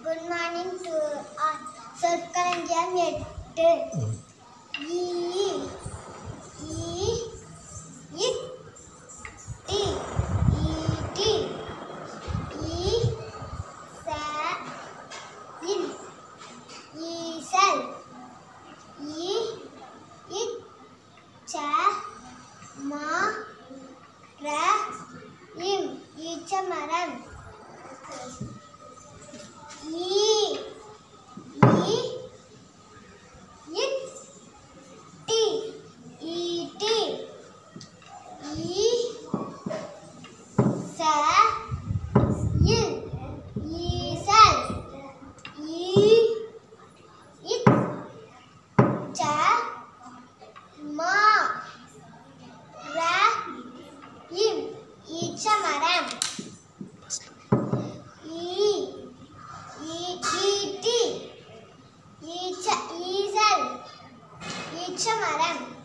Good morning to all. சொற்களஞ்சியம் 8. ஈ ஈ இட்டி ஈட்டி ஈ ச இல் ஈசல் ஈ இச் ச மா ர இம் ஈச்சமரம் ஈ ஈ இட்டி ஈட்டி ஈ ச இல் ஈசல் ஈ இச் ச மா ர இம் ஈச்சமரம் ஈட்டி ஈசல் ஈச்சமரம்